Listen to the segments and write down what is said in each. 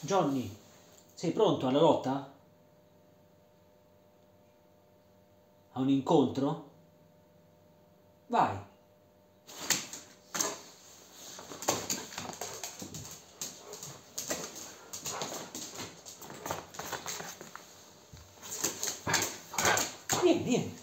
Johnny, sei pronto alla lotta? A un incontro? Vai! Vieni, vieni!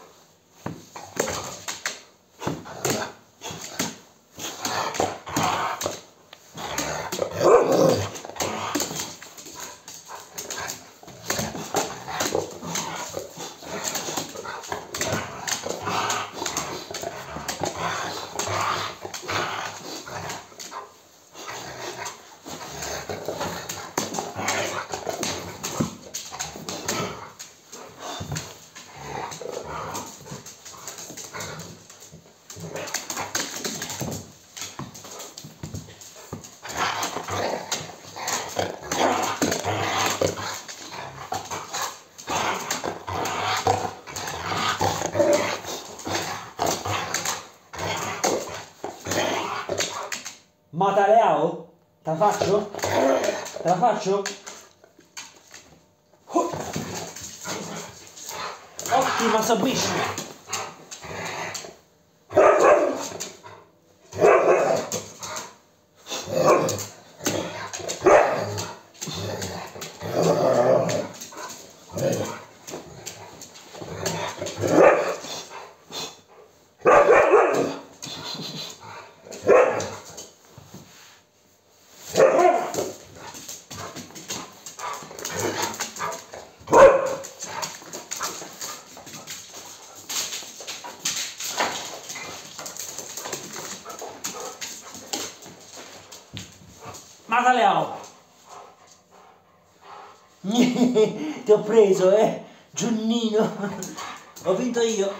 Mataleao? Te la faccio? Te la faccio? Ottima submission! Mataleao! Ti ho preso, Giannino! Ho vinto io!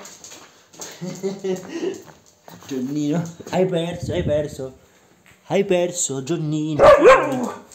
Giannino, hai perso, Giannino!